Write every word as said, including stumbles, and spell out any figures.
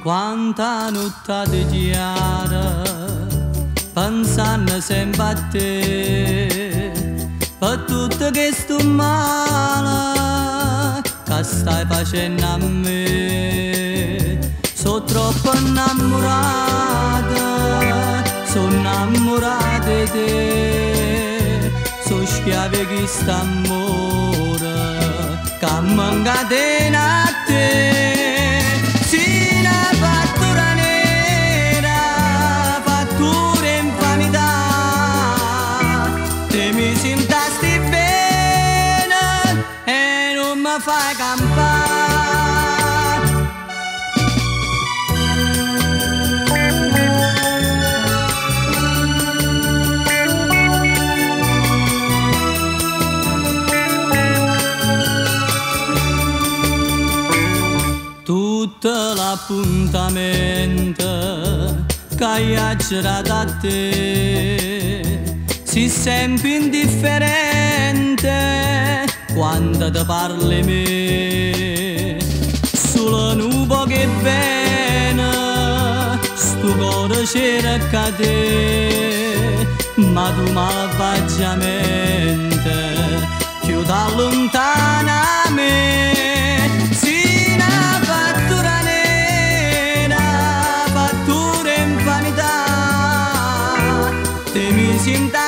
Quanta notte chiara, pensando sempre a te, per tutto questo male che stai facendo a me. Sono troppo innamorata, sono innamorata di te, sono schiava di questo amore che mi incatena a te. Fai campare tutto l'appuntamento che hai girato a te, si sempre indifferente quando ti parli me. Sulla nuvola che viene sto cuore cerca te, ma tu malvagiamente più da lontana a me. Sì, una fattura nera, fattura in vanità, te mi sento